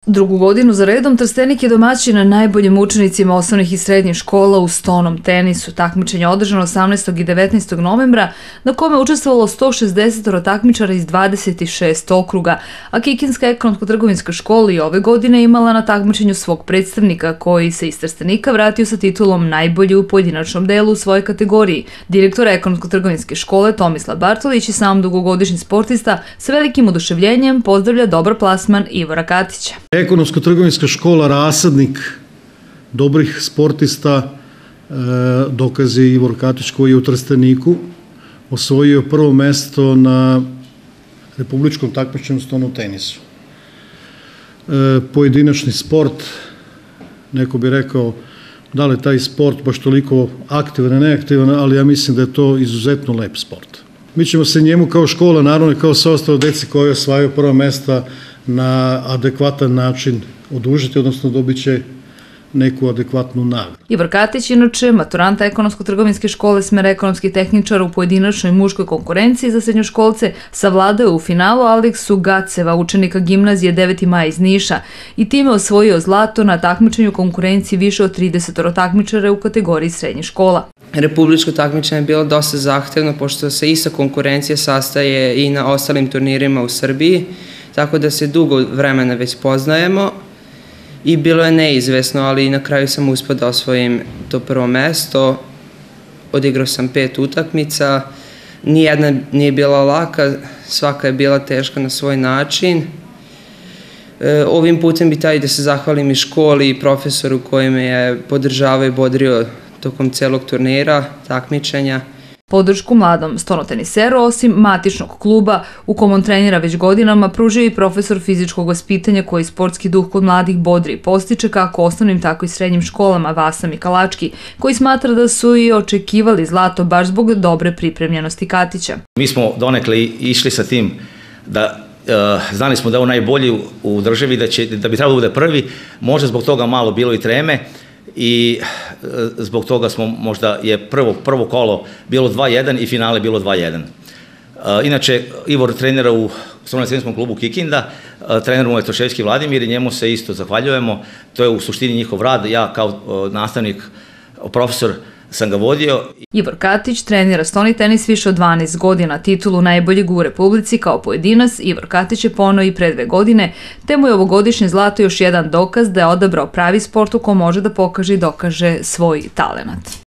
Drugu godinu za redom Trstenik je domaćin najboljim učenicima osnovnih i srednjih škola u stonom tenisu. Takmičenje je održano 18. i 19. novembra, na kome je učestvovalo 160 takmičara iz 26 okruga, a Kikinska ekonomsko-trgovinska škola i ove godine imala na takmičenju svog predstavnika koji se iz Trstenika vratio sa titulom najbolji u pojedinačnom delu u svojoj kategoriji. Direktor ekonomsko-trgovinske škole Tomislav Bartolić i sam dugogodišnji sportista sa velikim oduševljenjem pozdravlja dobar plasman Ivora Katića. Ekonomsko-trgovinska škola rasadnik dobrih sportista, dokaz je Ivor Katić koji je u Trsteniku osvojio prvo mesto na republičkom takmičenju u stonom tenisu. Pojedinačni sport, neko bi rekao da li je taj sport baš toliko aktivan i neaktivan, ali ja mislim da je to izuzetno lep sport. Mi ćemo se njemu kao škola, naravno i kao sve ostalo deci koji osvajaju prva mesta, na adekvatan način odužiti, odnosno dobit će neku adekvatnu nagradu. Ivor Katić, inače maturanta ekonomsko-trgovinske škole, smera ekonomskih tehničara u pojedinačnoj muškoj konkurenciji za srednjoškolce, savladao je u finalu Aleksu Gaceva, učenika gimnazije 9. maj iz Niša, i time osvojio zlato na takmičenju konkurenciji više od 30 takmičara u kategoriji srednjih škola. Republičko takmičenje je bilo dosta zahtevno, pošto se ista konkurencija sastaje i na ostalim turnirima u Srbiji, tako da se dugo vremena već poznajemo i bilo je neizvesno, ali na kraju sam uspio da osvojim to prvo mesto. Odigrao sam 5 utakmica, nijedna nije bila laka, svaka je bila teška na svoj način. Ovim putem bi taj da se zahvalim i školi i profesoru koji me je podržavao i bodrio tokom celog turnira, takmičenja. Podršku mladom stonoteniseru, osim matičnog kluba u kom on trenira već godinama, pružio i profesor fizičkog vaspitanja koji sportski duh kod mladih bodri i postiče kako osnovnim, tako i srednjim školama, Vasa Mikalački, koji smatra da su i očekivali zlato baš zbog dobre pripremljenosti Katića. Mi smo donekle išli sa tim da znali smo da je on najbolji u državi, da bi trebalo da bude prvi, možda zbog toga malo bilo i treme, i zbog toga smo možda je prvo kolo bilo 2-1 i finale bilo 2-1. Inače, Ivor trenira u Stono-teninskom klubu Kikinda, trener mu je Toševski Vladimir i njemu se isto zahvaljujemo. To je u suštini njihov rad, ja kao nastavnik, profesor sam ga vodio. Ivor Katić trenira stoni tenis više od 12 godina, titulu najboljeg u Republici kao pojedinac Ivor Katić je poneo i pre 2 godine, te mu je ovogodišnje zlato još jedan dokaz da je odabrao pravi sport u kom može da pokaže i dokaže svoj talenat.